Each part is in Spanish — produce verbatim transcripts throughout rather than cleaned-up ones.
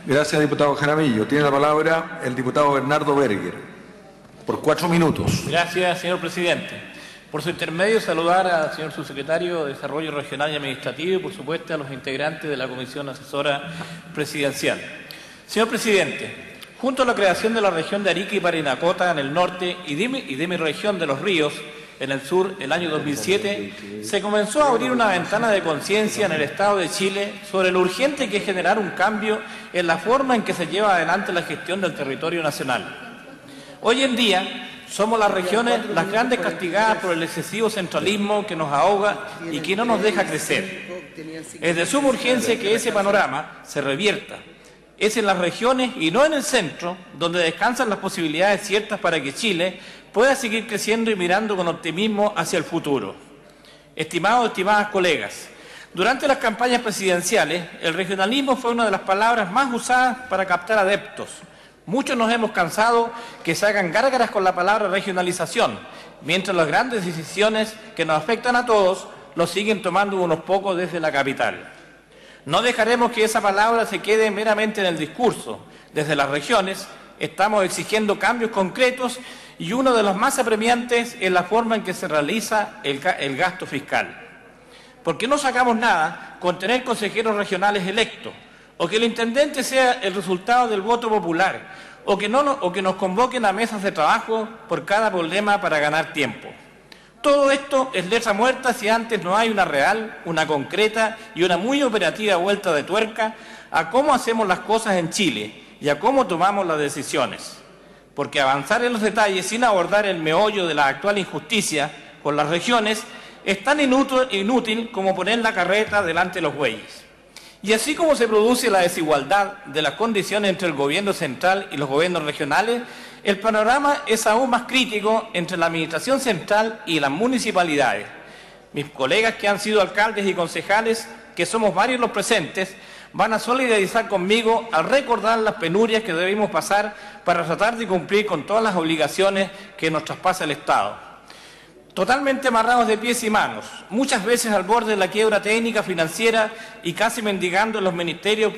Gracias, diputado Jaramillo. Tiene la palabra el diputado Bernardo Berger, por cuatro minutos. Gracias, señor presidente. Por su intermedio, saludar al señor subsecretario de Desarrollo Regional y Administrativo y, por supuesto, a los integrantes de la Comisión Asesora Presidencial. Señor presidente, junto a la creación de la región de Arica y Parinacota en el norte y de mi, y de mi región de Los Ríos en el sur, el año dos mil siete, se comenzó a abrir una ventana de conciencia en el Estado de Chile sobre lo urgente que es generar un cambio en la forma en que se lleva adelante la gestión del territorio nacional. Hoy en día somos las regiones las grandes castigadas por el excesivo centralismo que nos ahoga y que no nos deja crecer. Es de suma urgencia que ese panorama se revierta. Es en las regiones y no en el centro donde descansan las posibilidades ciertas para que Chile pueda seguir creciendo y mirando con optimismo hacia el futuro. Estimados, estimadas colegas, durante las campañas presidenciales, el regionalismo fue una de las palabras más usadas para captar adeptos. Muchos nos hemos cansado que se hagan gárgaras con la palabra regionalización, mientras las grandes decisiones que nos afectan a todos los siguen tomando unos pocos desde la capital. No dejaremos que esa palabra se quede meramente en el discurso. Desde las regiones estamos exigiendo cambios concretos y uno de los más apremiantes es la forma en que se realiza el, el gasto fiscal. Porque no sacamos nada con tener consejeros regionales electos, o que el intendente sea el resultado del voto popular, o que, no, o que nos convoquen a mesas de trabajo por cada problema para ganar tiempo. Todo esto es letra muerta si antes no hay una real, una concreta y una muy operativa vuelta de tuerca a cómo hacemos las cosas en Chile y a cómo tomamos las decisiones. Porque avanzar en los detalles sin abordar el meollo de la actual injusticia con las regiones es tan inútil, inútil como poner la carreta delante de los bueyes. Y así como se produce la desigualdad de las condiciones entre el gobierno central y los gobiernos regionales, el panorama es aún más crítico entre la administración central y las municipalidades. Mis colegas que han sido alcaldes y concejales, que somos varios los presentes, van a solidarizar conmigo al recordar las penurias que debemos pasar para tratar de cumplir con todas las obligaciones que nos traspasa el Estado. Totalmente amarrados de pies y manos, muchas veces al borde de la quiebra técnica, financiera y casi mendigando en los ministerios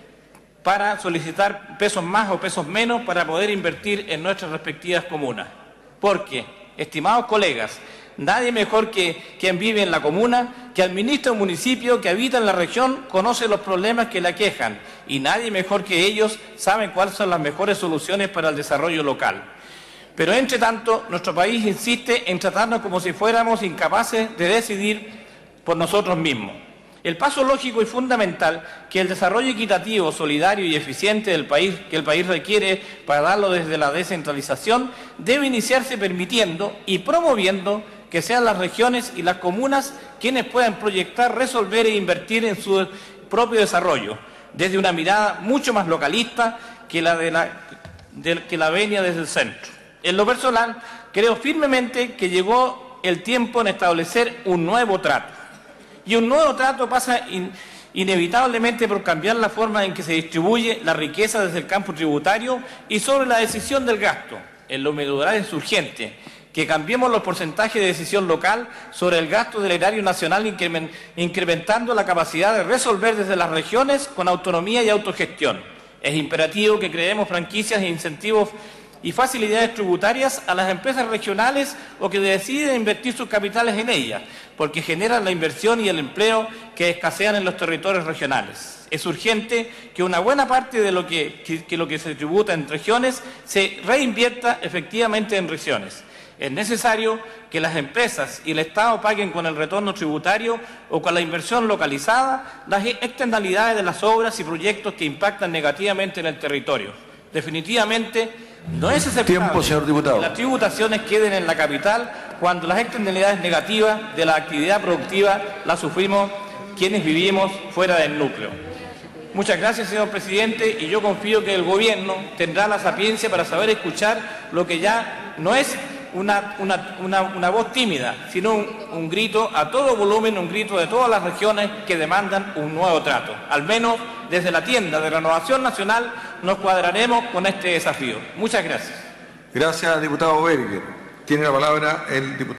para solicitar pesos más o pesos menos para poder invertir en nuestras respectivas comunas. Porque, estimados colegas, nadie mejor que quien vive en la comuna, que administra un municipio, que habita en la región, conoce los problemas que le aquejan y nadie mejor que ellos sabe cuáles son las mejores soluciones para el desarrollo local. Pero, entre tanto, nuestro país insiste en tratarnos como si fuéramos incapaces de decidir por nosotros mismos. El paso lógico y fundamental que el desarrollo equitativo, solidario y eficiente del país, que el país requiere para darlo desde la descentralización, debe iniciarse permitiendo y promoviendo que sean las regiones y las comunas quienes puedan proyectar, resolver e invertir en su propio desarrollo, desde una mirada mucho más localista que la, de la, de, que la venia desde el centro. En lo personal, creo firmemente que llegó el tiempo en establecer un nuevo trato. Y un nuevo trato pasa in, inevitablemente por cambiar la forma en que se distribuye la riqueza desde el campo tributario y sobre la decisión del gasto. En lo medular es urgente que cambiemos los porcentajes de decisión local sobre el gasto del erario nacional, incrementando la capacidad de resolver desde las regiones con autonomía y autogestión. Es imperativo que creemos franquicias e incentivos y facilidades tributarias a las empresas regionales o que deciden invertir sus capitales en ellas, porque generan la inversión y el empleo que escasean en los territorios regionales. Es urgente que una buena parte de lo que, que, que lo que se tributa en regiones se reinvierta efectivamente en regiones. Es necesario que las empresas y el Estado paguen con el retorno tributario o con la inversión localizada las externalidades de las obras y proyectos que impactan negativamente en el territorio. Definitivamente, no es aceptable Tiempo, señor diputado. que las tributaciones queden en la capital cuando las externalidades negativas de la actividad productiva las sufrimos quienes vivimos fuera del núcleo. Muchas gracias, señor presidente, y yo confío que el gobierno tendrá la sapiencia para saber escuchar lo que ya no es una, una, una, una voz tímida, sino un, un grito a todo volumen, un grito de todas las regiones que demandan un nuevo trato. Al menos desde la tienda de Renovación Nacional nos cuadraremos con este desafío. Muchas gracias. Gracias, diputado Berger. Tiene la palabra el diputado.